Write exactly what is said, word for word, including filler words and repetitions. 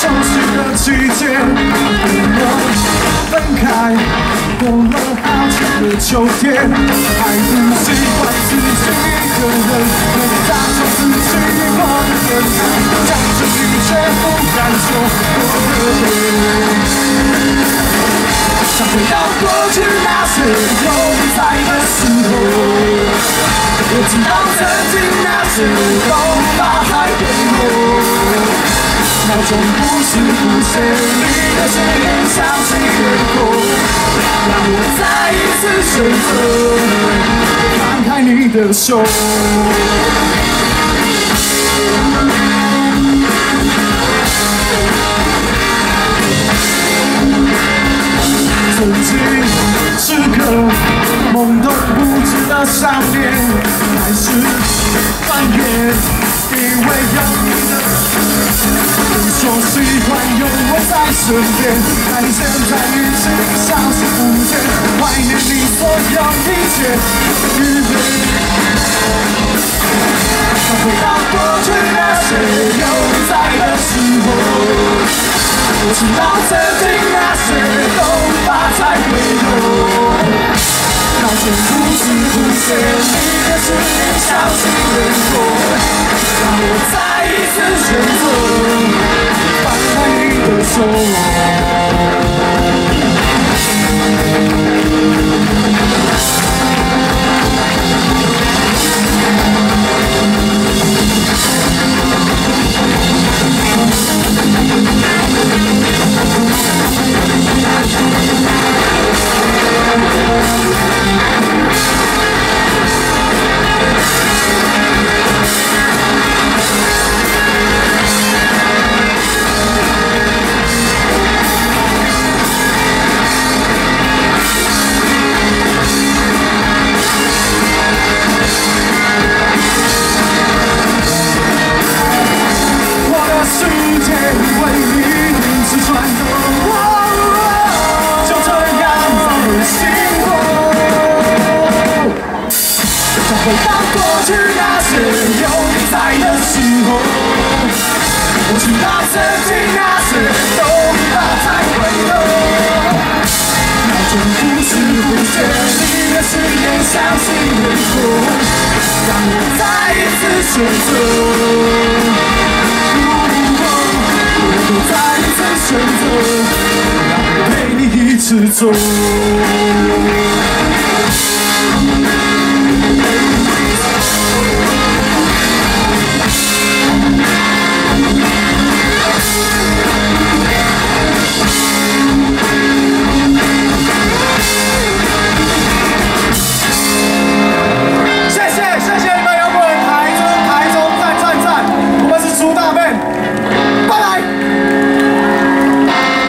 熟悉的季节，我们分开，过了好久的秋天，还不习惯自己一个人，每当从自己过的人海，想着你却不敢说我的泪。想回到过去那些有你在的时候，我知道曾经那些都把爱给我。那种不是不见你的身影像是烟火，让我再一次选择放开你的手。曾经是个懵懂不知的少年，还是翻遍以为有你的你说喜欢有我在身边，但现在已经消失不见，怀念你所有一切预备。想回到过去那些有你在的时候，我知道曾经那些都把才会有，那种不知不觉你的思念像是烟火，让我再一次选择放开你的手。回到过去那些有你在的时候，我知道曾经那些都把才会有，那种不知不觉你的誓言像是烟火，让我再一次选择，我再一次选择，让我陪你一直走。